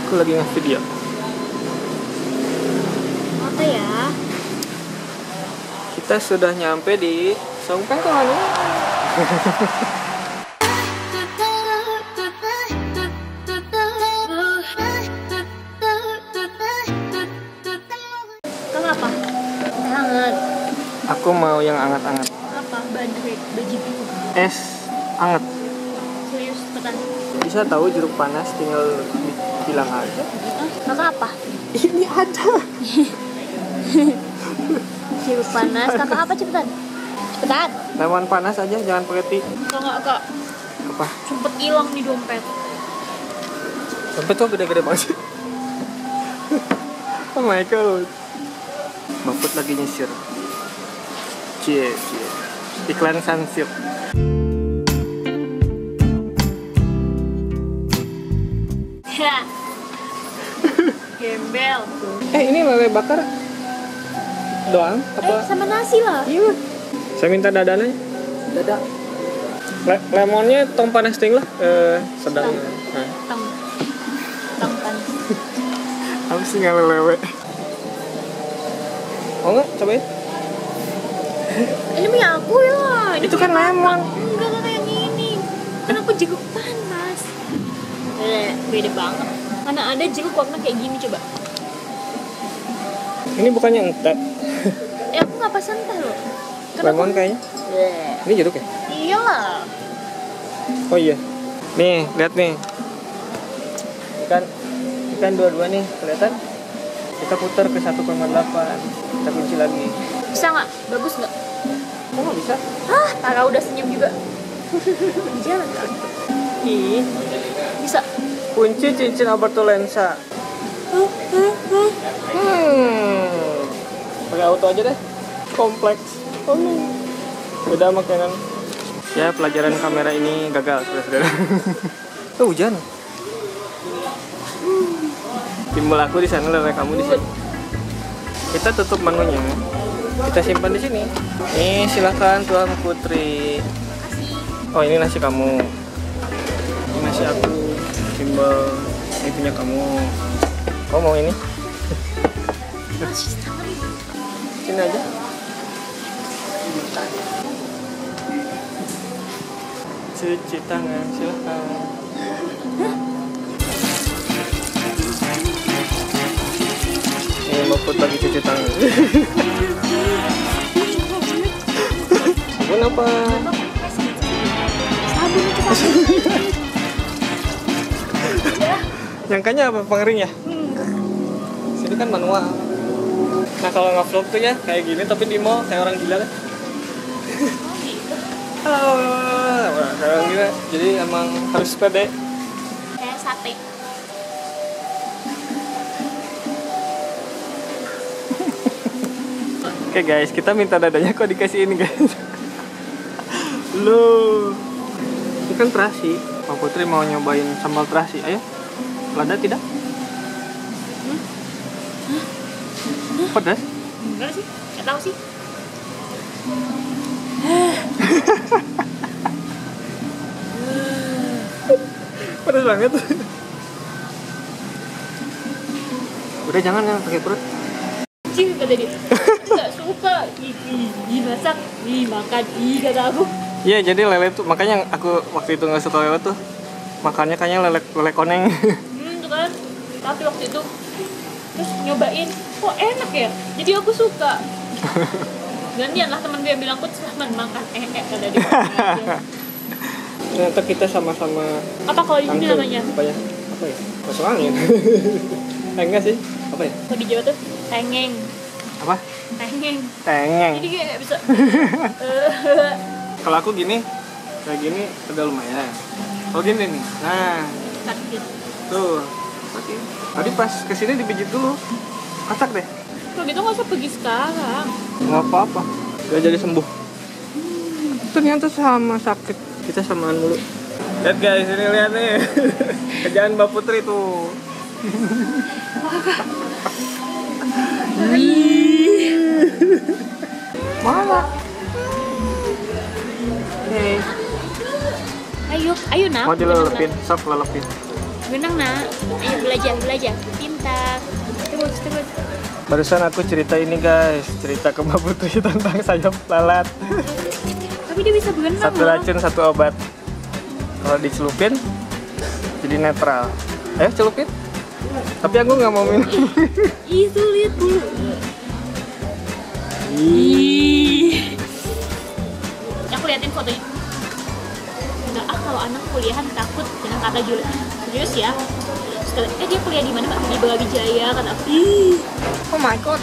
Aku lagi nge-video. Apa ya? Kita sudah nyampe di Songpeng Kemana? Kamu apa? Hangat. Aku mau yang anget-anget. Apa? Baju biru. Es anget. Serius, cepetan. Bisa tahu jeruk panas, tinggal bilang aja. Kakak apa? Ini ada. Jeruk panas. Kakak apa? Cepetan. Cepetan. Lemon panas aja, jangan pakai tea. Kakak, Kak. Apa? Sempet hilang di dompet. Dompet tuh gede-gede banget sih. Oh my god. Baput lagi nyisir. Cie. Iklan Sunsilk. Ya. Gembel. Ini lele bakar doang apa? Sama nasi lah. Iya. Saya minta dadanya. Dada. Lemonnya tong panas ting lah. Sedang. Nah. Tong panas. Apa sih nggak lelewe? Oh nggak? Cobain. Ini punya aku ya. Ini Itu kan lemon. Enggak yang ini. Kan aku jeruk panas. Beda banget. Mana ada jeruk warna kayak gini coba. Ini bukannya entek. Aku nggak pesan teh loh. Lemon kayaknya. Ini jeruk ya? Iyalah. Oh iya. Nih, lihat nih. Ikan dua-dua nih, kelihatan? Kita putar ke 1,8. Kita kunci lagi. Bisa nggak? Bagus nggak? Kok nggak bisa? Tara udah senyum juga. Jalan kali. Ih, Bisa. kunci cincin Alberto Lensa. Pakai auto aja deh. Kompleks. Oh no. Beda makanan. Ya, pelajaran kamera ini gagal, saudara-saudara. Hujan. Timbul aku di sana, lele kamu di sini. Kita tutup menunya. Kita simpan di sini. Nih, silakan Tuan Putri. Oh, ini nasi kamu. Ini nasi aku. Timbul. Ini punya kamu. Kau mau ini? Sini aja. Cuci tangan, silakan. Ini Baput lagi cuci tangan. Sabun apa? Sabun itu Nyangkanya apa? Pengering ya? Sini kan manual. Nah kalau nge-vlog tuh ya kayak gini tapi di mall kayak orang gila kan? Halo, kayak orang gila. Jadi emang harus pede. kayak sate. Oke guys, kita minta dadanya kok dikasih ini guys. Loh, ini kan terasi. Pak Putri mau nyobain sambal terasi, ayo. Lada tidak? Pedas? Enggak sih, nggak tahu sih. Pedas banget. Udah jangan yang pakai perut. Cing kata dia. Nggak suka. Dimasak, dimakan, kata aku. Iya, jadi lele tuh makanya aku waktu itu nggak suka lele tuh. Makannya kayaknya lele koneng. Tuh kan. Tapi waktu itu terus nyobain, kok enak ya. Jadi aku suka. Gantian lah teman dia bilang, aku selamat makan kata dia. Ternyata kita sama-sama. Apa kalau di sini angker. namanya? Apa ya? Masuk angin. Enggak sih. Apa ya? Kalau di Jawa tuh tengeng. Apa? Tengeng. Tengeng. Jadi kayak nggak bisa. Kalau aku gini, kayak gini udah lumayan. Kalau gini nih, nah, Sakit. tuh, sakit. Tadi pas kesini dipijit dulu, kacak deh. Kalau gitu nggak usah pergi sekarang. Nggak apa-apa, udah jadi sembuh. Ternyata sama sakit. Kita samaan dulu. Lihat guys, ini lihat nih. Kerjaan Mbak Putri tuh. Mana? Ayo nak. Mau dilelepin, sok lelepin. Benang nak. Ayo belajar. Pintar. Terus. Barusan aku cerita ini guys, cerita ke Mbak Putri tentang sayap lalat. Tapi dia bisa berenang. Satu racun, satu obat. Kalau dicelupin, jadi netral. Ayo celupin. Tapi aku nggak mau minum. Itu lihat dulu. Ih. Aku liatin fotonya. Enggak kalau anak kuliahan takut dengan kata Julia. Serius ya. Setelah, dia kuliah di mana Mbak? Di Brawijaya kata aku. Oh my god.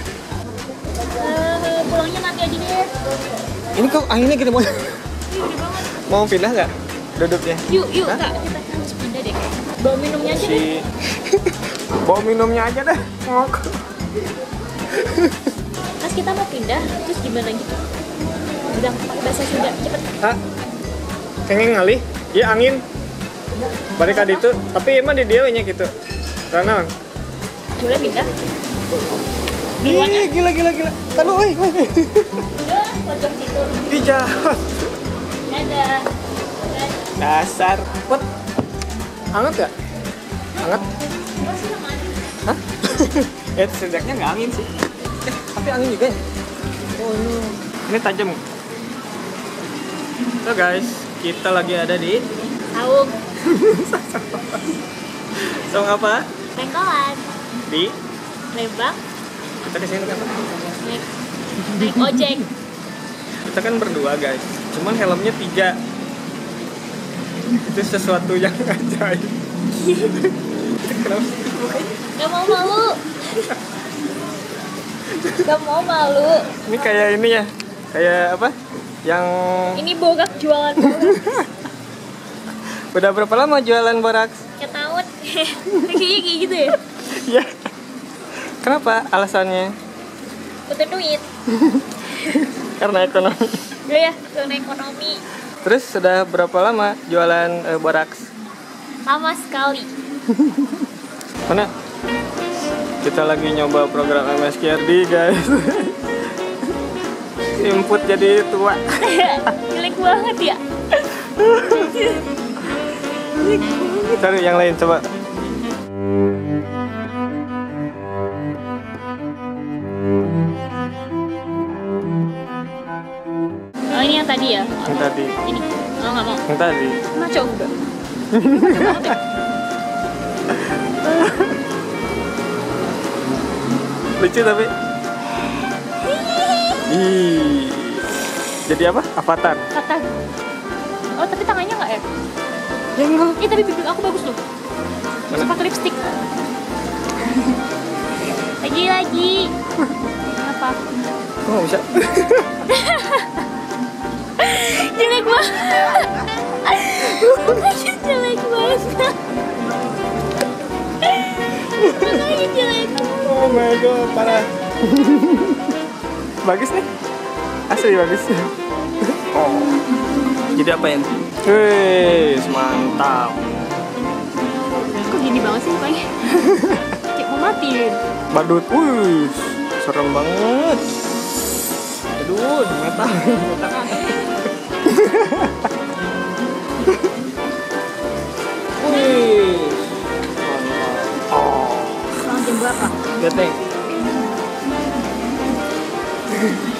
Pulangnya nanti aja deh. Ini kok anginnya gede banget. Gede banget. Mau pindah nggak duduknya? Yuk Kak, kita harus pindah deh. Bawa minumnya aja deh. Bawa minumnya aja deh. Mas kita mau pindah, terus gimana gitu? Bilang pakai bahasa Sunda, cepet. Hah? Kengeng ngalih? Iya angin. Balik adi itu, tapi emang di dia nya gitu. Karena Boleh pindah. Duluan ya? gila. Tahu, woi. Udah, pojok situ. Ih jahat. Dadah. Dasar. What? Hangat gak? Hangat? Masih aman. Hah? Setidaknya nggak angin sih. Tapi angin juga ya? Oh no. Ini tajam. So guys, kita lagi ada di Saung. Saung apa? Pengkolan. Di Lembang. kita kesini kan? Naik ojek. Kita kan berdua guys. Cuman helmnya 3. Itu sesuatu yang ajaib. Kenapa sih? Gak mau malu. Gak mau malu. Ini kayak ini ya. Kayak apa? Yang Ini borak jualan borak. udah berapa lama jualan boraks? Ya tahun. Kayaknya kayak gitu ya. Ya. Kenapa? Alasannya? Butuh duit. Karena ekonomi. Ya, karena ekonomi. Terus sudah berapa lama jualan boraks? Lama sekali. Mana? Kita lagi nyoba program MSKRD guys. Input jadi tua. Jelek banget ya. Cari yang lain coba. Oh ini yang tadi ya? Yang tadi. Ini? Oh nggak mau. Yang tadi. Nah coba. Lucu tapi. Ih. Jadi apa? Avatar. Kata. Oh tapi tangannya nggak ya? Ya enggak. Tapi bibir aku bagus loh. Mana? Pakai lipstick. Lagi. Apa? Oh bisa. Jelek banget. Makanya jelek banget. Makanya jelek. Oh my god, parah. Bagus nih. Asli bagus. Oh. Jadi apa ya? Wih, mantap. Kok gini banget sih mukanya? Kayak mau matiin. Badut, wih, serem banget. Aduh, metal. Wih, mantap. Oh, Sekarang jam berapa? lihat nih.